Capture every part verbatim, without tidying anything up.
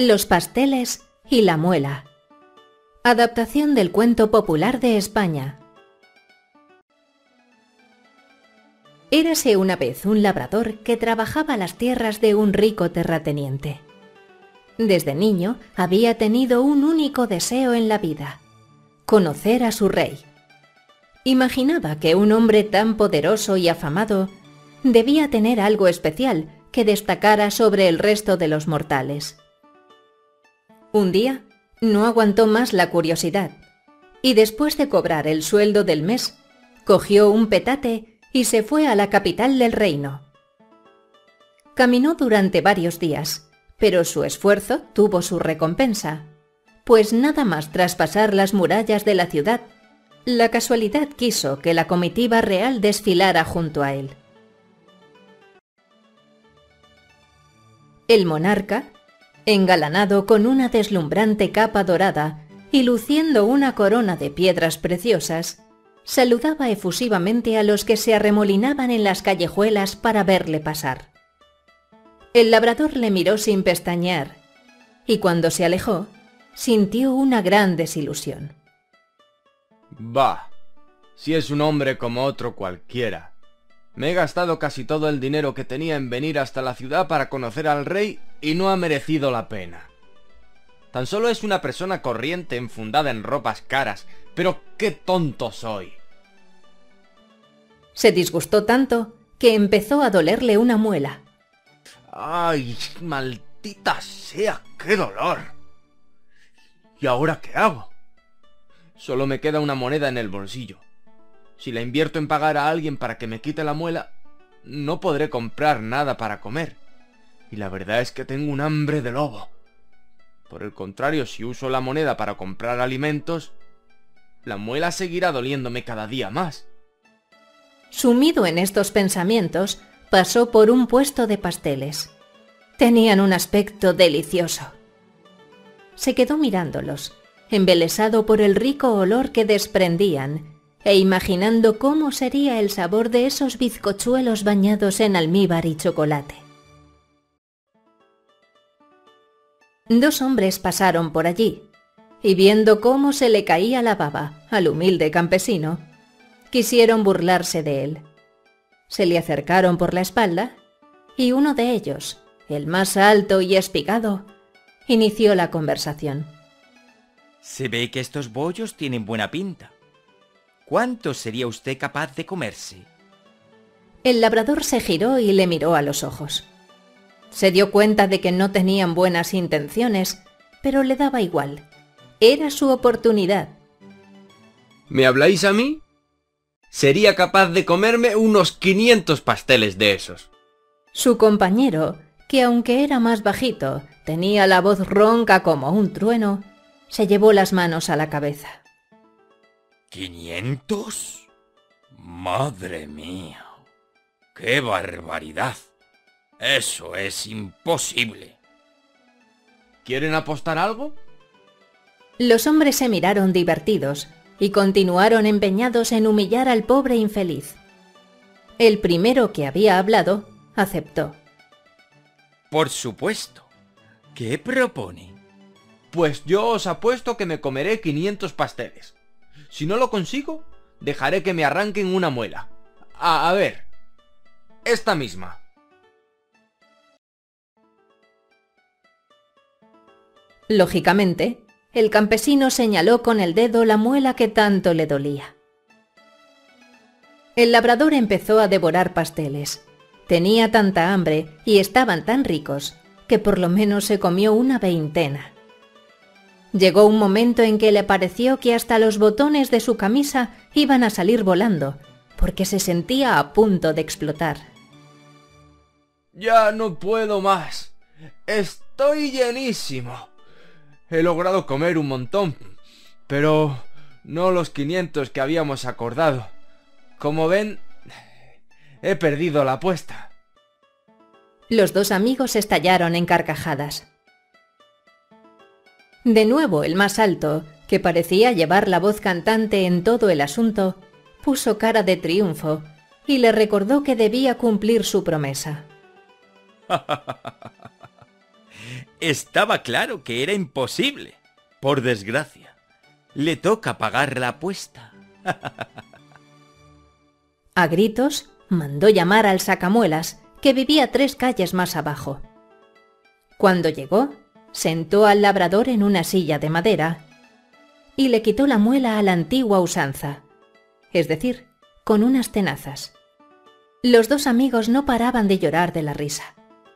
Los pasteles y la muela. Adaptación del cuento popular de España. Érase una vez un labrador que trabajaba las tierras de un rico terrateniente. Desde niño había tenido un único deseo en la vida: conocer a su rey. Imaginaba que un hombre tan poderoso y afamado debía tener algo especial que destacara sobre el resto de los mortales. Un día no aguantó más la curiosidad y, después de cobrar el sueldo del mes, cogió un petate y se fue a la capital del reino. Caminó durante varios días, pero su esfuerzo tuvo su recompensa, pues nada más traspasar las murallas de la ciudad, la casualidad quiso que la comitiva real desfilara junto a él. El monarca, engalanado con una deslumbrante capa dorada y luciendo una corona de piedras preciosas, saludaba efusivamente a los que se arremolinaban en las callejuelas para verle pasar. El labrador le miró sin pestañear, y cuando se alejó, sintió una gran desilusión. Bah, si es un hombre como otro cualquiera. Me he gastado casi todo el dinero que tenía en venir hasta la ciudad para conocer al rey y no ha merecido la pena. Tan solo es una persona corriente enfundada en ropas caras, pero qué tonto soy. Se disgustó tanto que empezó a dolerle una muela. ¡Ay, maldita sea, qué dolor! ¿Y ahora qué hago? Solo me queda una moneda en el bolsillo. Si la invierto en pagar a alguien para que me quite la muela, no podré comprar nada para comer. Y la verdad es que tengo un hambre de lobo. Por el contrario, si uso la moneda para comprar alimentos, la muela seguirá doliéndome cada día más. Sumido en estos pensamientos, pasó por un puesto de pasteles. Tenían un aspecto delicioso. Se quedó mirándolos, embelesado por el rico olor que desprendían, e imaginando cómo sería el sabor de esos bizcochuelos bañados en almíbar y chocolate. Dos hombres pasaron por allí, y viendo cómo se le caía la baba al humilde campesino, quisieron burlarse de él. Se le acercaron por la espalda, y uno de ellos, el más alto y espigado, inició la conversación. Se ve que estos bollos tienen buena pinta. ¿Cuánto sería usted capaz de comerse? El labrador se giró y le miró a los ojos. Se dio cuenta de que no tenían buenas intenciones, pero le daba igual. Era su oportunidad. ¿Me habláis a mí? Sería capaz de comerme unos quinientos pasteles de esos. Su compañero, que aunque era más bajito, tenía la voz ronca como un trueno, se llevó las manos a la cabeza. ¿Quinientos? ¡Madre mía! ¡Qué barbaridad! Eso es imposible. ¿Quieren apostar algo? Los hombres se miraron divertidos y continuaron empeñados en humillar al pobre infeliz. El primero que había hablado aceptó. Por supuesto. ¿Qué propone? Pues yo os apuesto que me comeré quinientos pasteles. Si no lo consigo, dejaré que me arranquen una muela. A, a ver, esta misma. Lógicamente, el campesino señaló con el dedo la muela que tanto le dolía. El labrador empezó a devorar pasteles. Tenía tanta hambre y estaban tan ricos que por lo menos se comió una veintena. Llegó un momento en que le pareció que hasta los botones de su camisa iban a salir volando, porque se sentía a punto de explotar. Ya no puedo más. Estoy llenísimo. He logrado comer un montón, pero no los quinientos que habíamos acordado. Como ven, he perdido la apuesta. Los dos amigos estallaron en carcajadas. De nuevo el más alto, que parecía llevar la voz cantante en todo el asunto, puso cara de triunfo y le recordó que debía cumplir su promesa. Estaba claro que era imposible. Por desgracia, le toca pagar la apuesta. A gritos, mandó llamar al sacamuelas, que vivía tres calles más abajo. Cuando llegó, sentó al labrador en una silla de madera y le quitó la muela a la antigua usanza, es decir, con unas tenazas. Los dos amigos no paraban de llorar de la risa.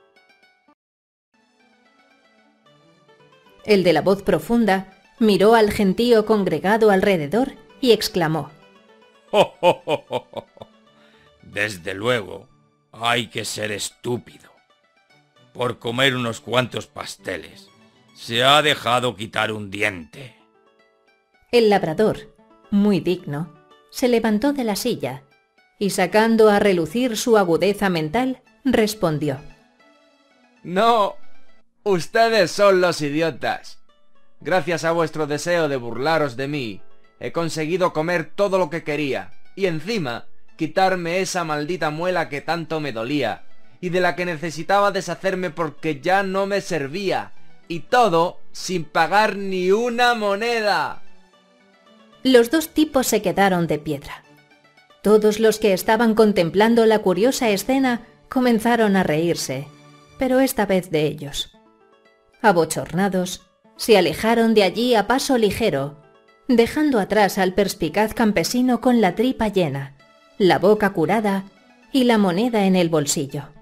El de la voz profunda miró al gentío congregado alrededor y exclamó: ¡Oh, oh, oh, oh, oh! Desde luego, hay que ser estúpido. Por comer unos cuantos pasteles, se ha dejado quitar un diente. El labrador, muy digno, se levantó de la silla y, sacando a relucir su agudeza mental, respondió: No, ustedes son los idiotas. Gracias a vuestro deseo de burlaros de mí, he conseguido comer todo lo que quería, y encima quitarme esa maldita muela que tanto me dolía, y de la que necesitaba deshacerme porque ya no me servía, y todo sin pagar ni una moneda. Los dos tipos se quedaron de piedra. Todos los que estaban contemplando la curiosa escena comenzaron a reírse, pero esta vez de ellos. Abochornados, se alejaron de allí a paso ligero, dejando atrás al perspicaz campesino con la tripa llena, la boca curada y la moneda en el bolsillo.